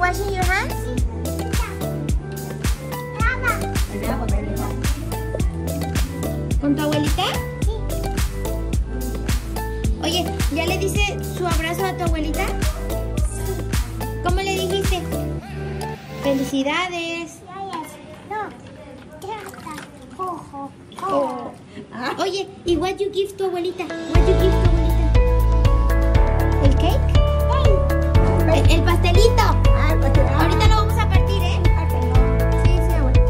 washing your hands? ¿Con tu abuelita? Sí. Oye, ¿ya le dice su abrazo a tu abuelita? Sí. ¿Cómo le dijiste? Felicidades. No. Cojo. Oh. Oye, ¿y what you give tu abuelita? What you give tu abuelita? ¿El cake? El pastelito. Ahorita lo vamos a partir, ¿eh? Sí, sí, abuela.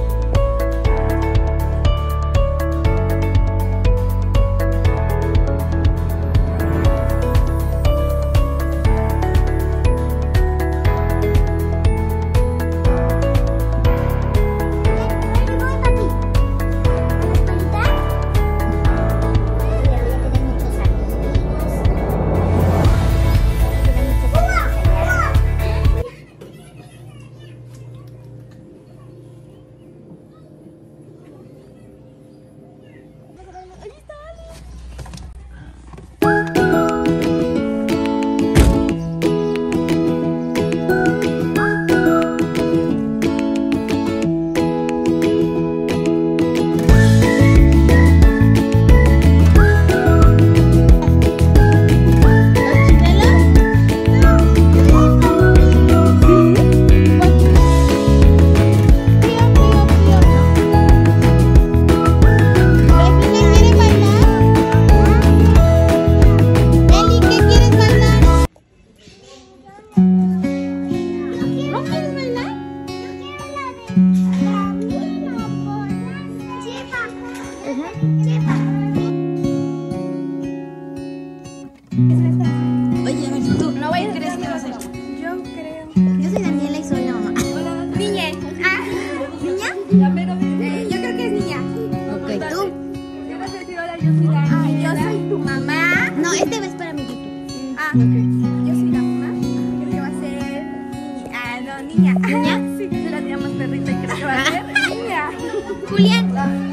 Oye, a ver, tú, no vayas a creer que vas a hacer. Yo creo. Yo soy Daniela y soy la mamá. Niña. ¿Niña? Yo creo que es niña. Ok, ¿tú? Yo vas a decir hola, yo soy la niña. Yo soy tu mamá. No, este vez para mi YouTube. Yo soy la mamá. Creo que va a ser niña. No, niña. ¿Niña? Sí, yo la tenía más perrita y creo que va a ser niña. Julián.